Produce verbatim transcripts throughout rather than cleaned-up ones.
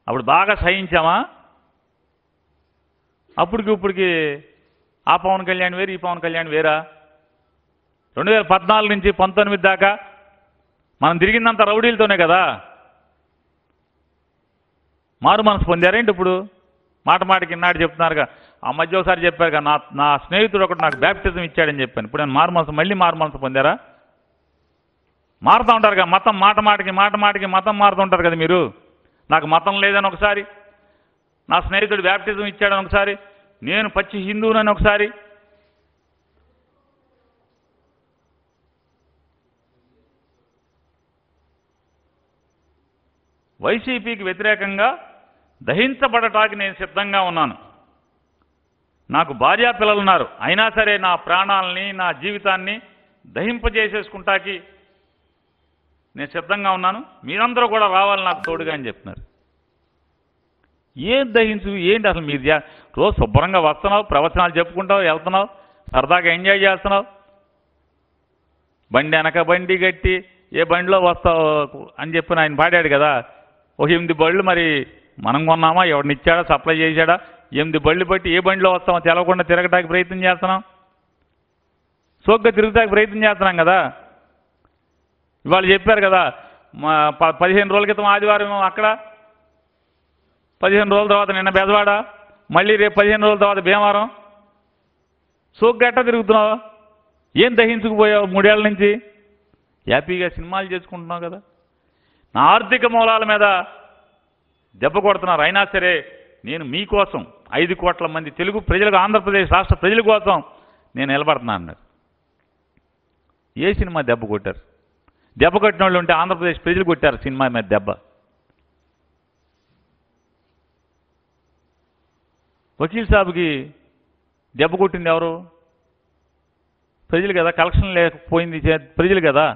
అప్పుడు బాగా సహించామా? అప్పటికి ఇప్పటికి ఆ పవన్ కళ్యాణ్ వేరు, ఈ పవన్ కళ్యాణ్ వేరా? రెండు వేల పద్నాలుగు నుంచి పంతొమ్మిది దాకా మనం తిరిగిందంత రౌడీలతోనే కదా. మారు మనసు పొందారేంటి ఇప్పుడు? మాట మాటకి ఇన్నాడు చెప్తున్నారుగా. ఆ మధ్య ఒకసారి చెప్పారుగా, నా నా స్నేహితుడు ఒకటి నాకు బ్యాప్టిజం ఇచ్చాడని చెప్పాను. ఇప్పుడు నేను మారు మనసు మళ్ళీ మారు మనసు పొందారా? మారుతూ ఉంటారుగా మతం, మాట మాటకి మాట మాటకి మతం మారుతుంటారు కదా మీరు. నాకు మతం లేదని ఒకసారి, నా స్నేహితుడు బ్యాప్టిజం ఇచ్చాడని ఒకసారి, నేను పచ్చి హిందువునని ఒకసారి. వైసీపీకి వ్యతిరేకంగా దహించబడటానికి నేను సిద్ధంగా ఉన్నాను. నాకు భార్యా పిల్లలు ఉన్నారు, అయినా సరే నా ప్రాణాలని నా జీవితాన్ని దహింపజేసేసుకుంటాకి నేను సిద్ధంగా ఉన్నాను. మీరందరూ కూడా రావాలి నాకు తోడుగా అని చెప్తున్నారు. ఏం దహించు ఏంటి అసలు? మీరు రోజు శుభ్రంగా వస్తున్నావు, ప్రవచనాలు చెప్పుకుంటావు, వెళ్తున్నావు, సరదాగా ఎంజాయ్ చేస్తున్నావు. బండి వెనక బండి కట్టి ఏ బండిలో వస్తావు అని చెప్పి ఆయన పాడాడు కదా. ఒక ఎనిమిది బళ్ళు మరి మనం కొన్నామా, ఎవరినిచ్చాడా, సప్లై చేశాడా? ఎనిమిది బళ్ళు బట్టి ఏ బండిలో వస్తామో తెలవకుండా తిరగటానికి ప్రయత్నం చేస్తున్నాం, సోగ్గా తిరుగుతానికి ప్రయత్నం చేస్తున్నాం కదా. ఇవాళ చెప్పారు కదా, మా పదిహేను రోజుల క్రితం ఆదివారం అక్కడ, పదిహేను రోజుల తర్వాత నిన్న బెజవాడ, మళ్ళీ రేపు పదిహేను రోజుల తర్వాత భీమవరం. సోగ్గా ఎట్టా తిరుగుతున్నావు? ఏం దహించుకుపోయావు మూడేళ్ల నుంచి? హ్యాపీగా సినిమాలు చేసుకుంటున్నావు కదా. నా ఆర్థిక మూలాల మీద దెబ్బ కొడుతున్నారు. అయినా సరే నేను మీకోసం, ఐదు కోట్ల మంది తెలుగు ప్రజలకు, ఆంధ్రప్రదేశ్ రాష్ట్ర ప్రజల కోసం నేను నిలబడుతున్నాను అన్నారు. ఏ సినిమా దెబ్బ కొట్టారు? దెబ్బ కొట్టిన వాళ్ళు ఉంటే ఆంధ్రప్రదేశ్ ప్రజలు కొట్టారు సినిమా మీద దెబ్బ. వకీల్ సాబ్కి దెబ్బ కొట్టింది ఎవరు? ప్రజలు కదా. కలెక్షన్ లేకపోయింది ప్రజలు కదా.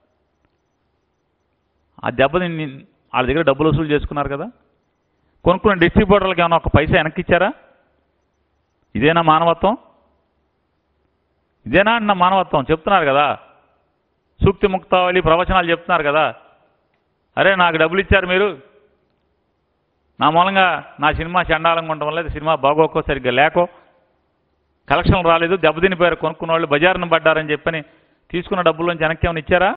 ఆ దెబ్బని వాళ్ళ దగ్గర డబ్బులు వసూలు చేసుకున్నారు కదా. కొనుక్కున్న డిస్ట్రిబ్యూటర్లకు ఏమైనా ఒక పైసా వెనక్కి ఇచ్చారా? ఇదేనా మానవత్వం? ఇదేనా అన్న మానవత్వం? చెప్తున్నారు కదా, సూక్తి ముక్తావళి ప్రవచనాలు చెప్తున్నారు కదా. అరే నాకు డబ్బులు ఇచ్చారు మీరు, నా మూలంగా నా సినిమా చండాలంగా ఉండటం వల్ల సినిమా బాగోకో సరిగ్గా లేకో కలెక్షన్లు రాలేదు, దెబ్బతినిపోయారు కొనుక్కున్న వాళ్ళు, బజారును పడ్డారని చెప్పని తీసుకున్న డబ్బుల్లోంచి వెనక్కి ఏమైనా ఇచ్చారా?